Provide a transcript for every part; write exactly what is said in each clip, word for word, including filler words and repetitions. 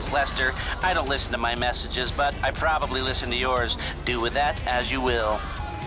Thanks, Lester. I don't listen to my messages, but I probably listen to yours. Do with that as you will.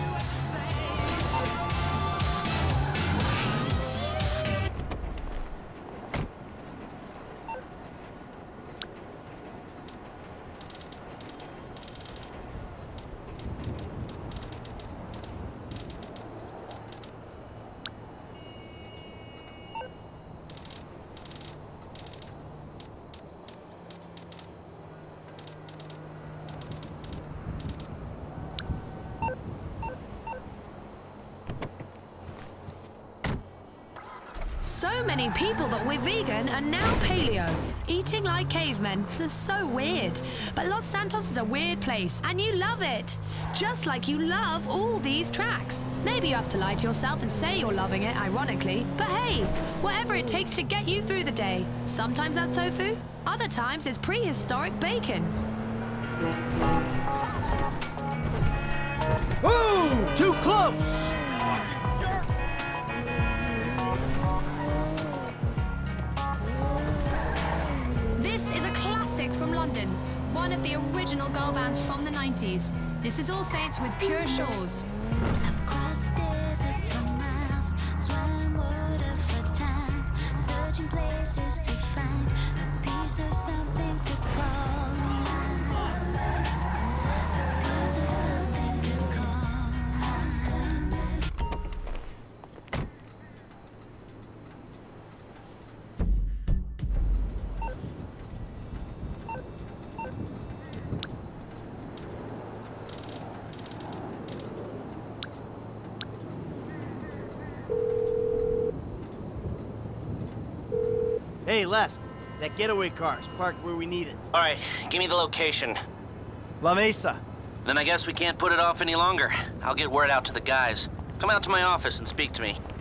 So many people that we're vegan are now paleo, eating like cavemen. This is so weird. But Los Santos is a weird place, and you love it. Just like you love all these tracks. Maybe you have to lie to yourself and say you're loving it, ironically. But hey, whatever it takes to get you through the day. Sometimes that's tofu, other times it's prehistoric bacon. Whoa! Too close! From London, one of the original girl bands from the nineties. This is All Saints with Pure Shores. I've crossed the deserts for miles, swam water for time, searching places to find a piece of something to call mine. A piece of something to call mine. Hey, Les, that getaway car's parked where we need it. All right, give me the location. La Mesa. Then I guess we can't put it off any longer. I'll get word out to the guys. Come out to my office and speak to me.